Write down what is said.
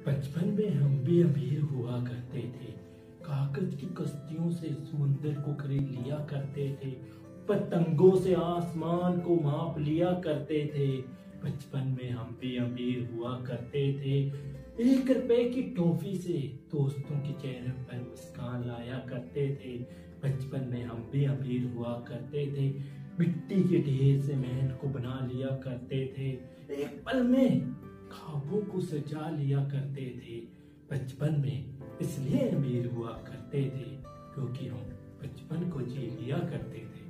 बचपन में हम भी अमीर हुआ करते थे। कागज की कश्तियों से समुंदर को खरीद लिया करते थे। पतंगों से आसमान को माप लिया करते थे। बचपन में हम भी अमीर हुआ करते थे। 1 रुपए की टॉफी से दोस्तों के चेहरे पर मुस्कान लाया करते थे। बचपन में हम भी अमीर हुआ करते थे। मिट्टी के ढेर से महल को बना लिया करते थे। एक पल में ख्वाबों को सजा लिया करते थे। बचपन में इसलिए अमीर हुआ करते थे क्योंकि हम बचपन को जी लिया करते थे।